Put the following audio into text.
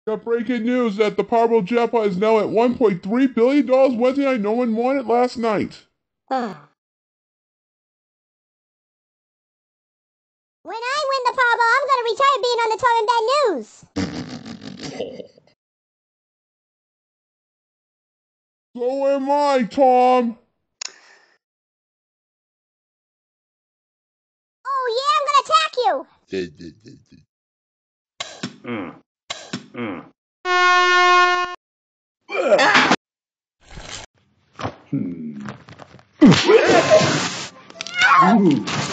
Got breaking news that the Powerball jackpot is now at $1.3 billion Wednesday night. No one won it last night. When I win the Powerball, I'm going to retire being on the Tom and Ben News. So am I, Tom. Oh, yeah, I'm going to attack you. Hmm.